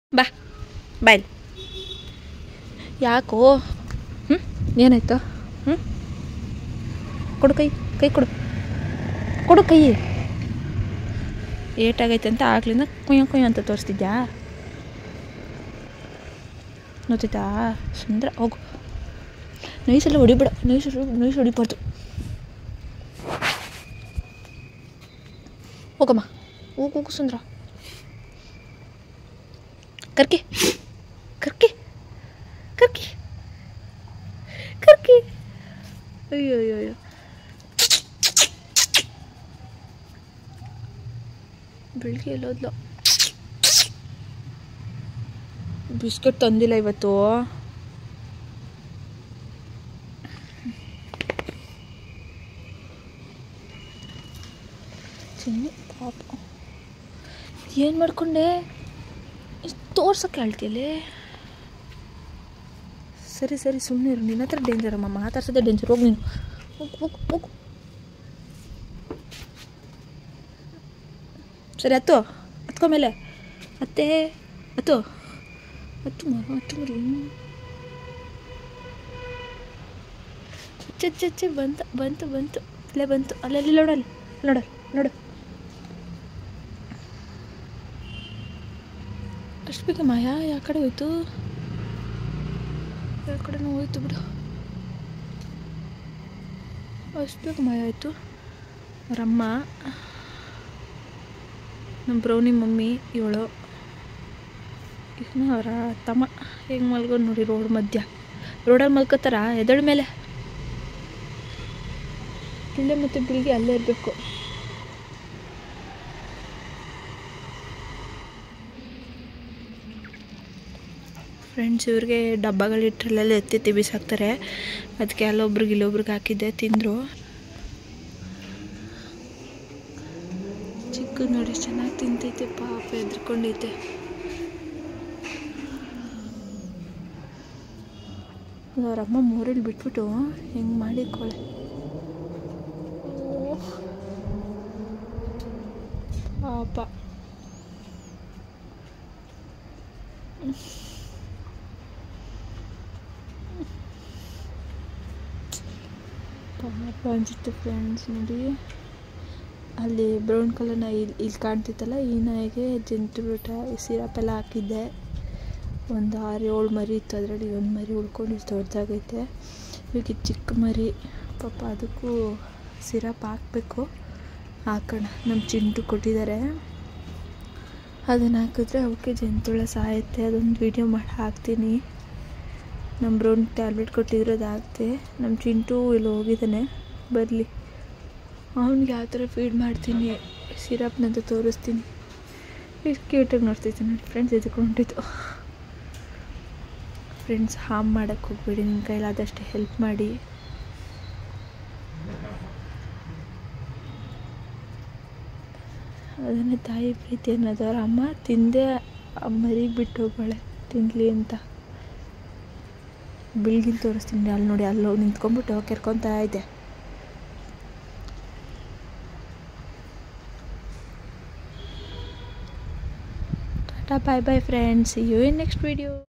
ಬಾ ಬಾಯ್. ಯಾಕೋ? ಏನಾಯ್ತು? ಕೊಡು ಕೈ ಕೊಡು ಕೊಡು ಕೈ. ಏಟಾಗೈತೆ ಅಂತ ಆಗ್ಲಿಂದ ಕುಯ್ಯೋ ಅಂತ ತೋರಿಸ್ತಿದ್ಯಾ? ನೋಡ್ತಿದ್ದಾ? ಸುಂದರ ಹೋಗು. ನೈಸೆಲ್ಲ ಹೊಡಿಬೇಡ, ನೈಸ್ ಹೊಡಿಬಾರ್ದು. ಹೋಗಮ್ಮ, ಹೋಗು ಸುಂದರ. ಕರ್ಕಿ ಅಯ್ಯೋ ಬೆಳಿಗ್ಗೆ ಎಲ್ಲೋದ್ಲು. ಬಿಸ್ಕೆಟ್ ತಂದಿಲ್ಲ ಇವತ್ತು. ಚಿನ್ನಿ ಪಾಪ ಏನು ಮಾಡ್ಕೊಂಡೆ? ತೋರ್ಸೋಕ್ಕೆ ಹೇಳ್ತೀಯಲ್ಲೇ. ಸರಿ ಸುಮ್ಮನೆ ಇರು. ನಿನ್ನ ಹತ್ರ ಡೇಂಜರ್ ಅಮ್ಮ, ಮಾತಾಡ್ಸೋದೇ ಡೇಂಜರ್. ಹೋಗಿ ನೀನು ಹೋಗು. ಸರಿ ಹತ್ಕೊ ಮೇಲೆ. ಹತ್ತು ಮರಿ. ಚೆ ಬಂತು ಅಲ್ಲೇ ಬಂತು. ಅಲ್ಲೆಲ್ಲಿ ನೋಡು. ಅಷ್ಟು ಬೇಗ ಮಾಯಾ ಯಾವ ಕಡೆ ಹೋಯ್ತು? ಯಾವ ಕಡೆನೂ ಹೋಯ್ತು ಬಿಡು. ಅಷ್ಟು ಬೇಗ ಮಾಯ ಆಯಿತು. ಅವರಮ್ಮ, ನಮ್ಮ ಬ್ರೌನಿ ಮಮ್ಮಿ ಇವಳು, ಇವನು ಅವರ ತಮ್ಮ ಹೆಂಗೆ ಮಲ್ಕೊಂಡು ನೋಡಿ ರೋಡಲ್ಲಿ ಮಲ್ಕೋತಾರ. ಎದಳ ಮೇಲೆ ಗಿಳ್ಳೆ ಮತ್ತು ಬಿಳಿಗೆ ಅಲ್ಲೇ ಇರಬೇಕು. ಫ್ರೆಂಡ್ಸ್, ಇವ್ರಿಗೆ ಡಬ್ಬಗಳಿಟ್ಟರಲ್ಲೆಲ್ಲ ಎತ್ತಿ ಬಿಸಾಕ್ತಾರೆ. ಅದಕ್ಕೆ ಇಲ್ಲೊಬ್ರಿಗೆ ಹಾಕಿದ್ದೆ, ತಿಂದರು. ಚಿಕ್ಕ ನೋಡಿ ಚೆನ್ನಾಗಿ ತಿಂತೈತೆ ಪಾಪ, ಎದ್ರಕೊಂಡೈತೆ. ಅವರಮ್ಮ ಮೋರಲ್ಲಿ ಬಿಟ್ಬಿಟ್ಟು ಹೆಂಗೆ ಮಾಡಿಕೊಳ್ಳೆ. ಪಾಪ ಅನ್ಸುತ್ತೆ ಫ್ರೆಂಡ್ಸ್. ನೋಡಿ ಅಲ್ಲಿ ಬ್ರೌನ್ ಕಲರ್ ಇಲ್ಲಿ ಕಾಣ್ತಿತ್ತಲ್ಲ, ಈ ನಾಯಿಗೆ ಜಂತುಳೂಟ ಸಿರಪ್ ಎಲ್ಲ ಹಾಕಿದ್ದೆ. ಒಂದು 6-7 ಮರಿ ಇತ್ತು, ಅದರಲ್ಲಿ ಒಂದು ಮರಿ ಉಳ್ಕೊಂಡು ದೊಡ್ಡದಾಗೈತೆ. ಈಗ ಚಿಕ್ಕ ಮರಿ ಪಾಪ, ಅದಕ್ಕೂ ಸಿರಪ್ ಹಾಕಬೇಕು. ಹಾಕೋಣ. ನಮ್ಮ ಚಿಂಟು ಕೊಟ್ಟಿದ್ದಾರೆ, ಅದನ್ನು ಹಾಕಿದ್ರೆ ಅವಕ್ಕೆ ಜಂತುಳ ಸಾಯುತ್ತೆ. ಅದೊಂದು ವೀಡಿಯೋ ಮಾಡಿ ಹಾಕ್ತೀನಿ. ನಮ್ಮ ಬ್ರೌನ್ ಟ್ಯಾಬ್ಲೆಟ್ ಕೊಟ್ಟಿದ್ರು, ಅದು ಹಾಕ್ತೆ. ನಮ್ಮ ಚಿಂಟು ಇಲ್ಲಿ ಹೋಗಿದ್ದಾನೆ, ಬರಲಿ. ಅವ್ನಿಗೆ ಯಾವ ಥರ ಫೀಡ್ ಮಾಡ್ತೀನಿ, ಸಿರಪ್ನಂತ ತೋರಿಸ್ತೀನಿ. ಎಷ್ಟು ಕ್ಯೂಟಾಗಿ ನೋಡ್ತೈತೆ ನೋಡಿ ಫ್ರೆಂಡ್ಸ್. ಇದಕ್ಕೆ ಹೊಂಟಿತ್ತು. ಫ್ರೆಂಡ್ಸ್, ಹಾರ್ಮ್ ಮಾಡೋಕ್ಕೆ ಹೋಗ್ಬೇಡಿ, ನಿಮ್ಮ ಕೈಲಾದಷ್ಟು ಹೆಲ್ಪ್ ಮಾಡಿ. ಅದನ್ನು ತಾಯಿ ಪ್ರೀತಿ ಅನ್ನೋದು. ಅವ್ರ ಅಮ್ಮ ತಿಂದೆ ಮರಿಗೆ ಬಿಟ್ಟು ಹೋಗೋಳೆ, ತಿನ್ನಲಿ ಅಂತ. ಬಿಳ್ಗಿನ ತೋರಿಸ್ತೀನಿ. ಅಲ್ಲಿ ನೋಡಿ, ಅಲ್ಲಿ ಹೋಗಿ ನಿಂತ್ಕೊಂಡ್ಬಿಟ್ಟು ಕೆರ್ಕೊತಾ ಇದೆ. Tata, bye friends. See you in next video.